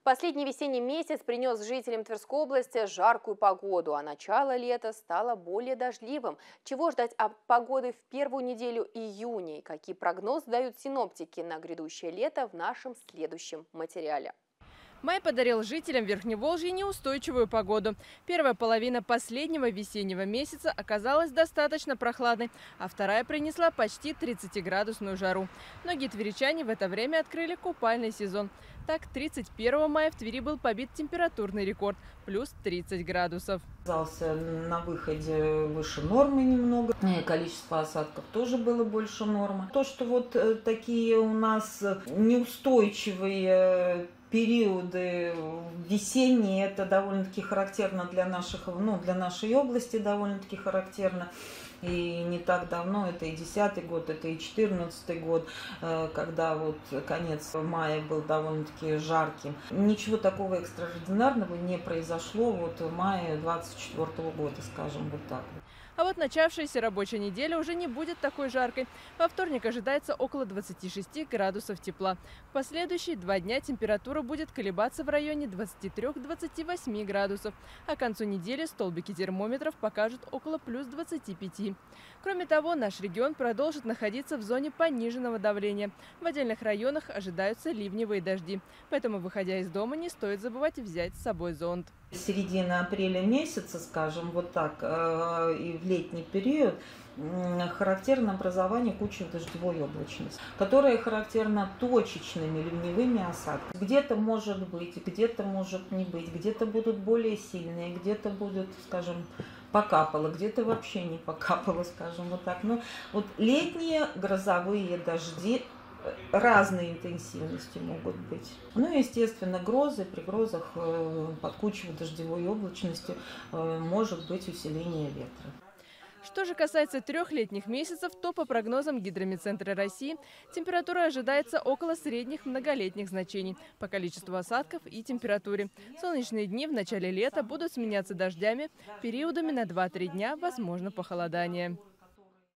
Последний весенний месяц принес жителям Тверской области жаркую погоду, а начало лета стало более дождливым. Чего ждать от погоды в первую неделю июня и какие прогнозы дают синоптики на грядущее лето в нашем следующем материале. Май подарил жителям Верхневолжья неустойчивую погоду. Первая половина последнего весеннего месяца оказалась достаточно прохладной, а вторая принесла почти 30-градусную жару. Многие тверичане в это время открыли купальный сезон. Так, 31 мая в Твери был побит температурный рекорд – плюс 30 градусов. Оказался на выходе выше нормы немного. Количество осадков тоже было больше нормы. То, что вот такие у нас неустойчивые периоды весенние, это довольно-таки характерно для нашей области, довольно-таки характерно. И не так давно, это и 10-й год, это и 14-й год, когда вот конец мая был довольно-таки жарким. Ничего такого экстраординарного не произошло вот в мае 24-го года, скажем вот так. А вот начавшаяся рабочая неделя уже не будет такой жаркой. Во вторник ожидается около 26 градусов тепла. В последующие 2 дня температура будет колебаться в районе 23-28 градусов. А к концу недели столбики термометров покажут около плюс 25. Кроме того, наш регион продолжит находиться в зоне пониженного давления. В отдельных районах ожидаются ливневые дожди. Поэтому, выходя из дома, не стоит забывать взять с собой зонт. Середина апреля месяца, скажем вот так, и в летний период характерно образование кучевой дождевой облачности, которая характерна точечными ливневыми осадками. Где-то может быть, где-то может не быть, где-то будут более сильные, где-то будут, скажем, покапало, где-то вообще не покапало, скажем вот так. Но вот летние грозовые дожди разной интенсивности могут быть. Ну и, естественно, грозы, при грозах под кучевой дождевой облачности может быть усиление ветра. Что же касается трехлетних месяцев, то по прогнозам Гидрометцентра России температура ожидается около средних многолетних значений по количеству осадков и температуре. Солнечные дни в начале лета будут сменяться дождями, периодами на 2-3 дня возможно похолодание.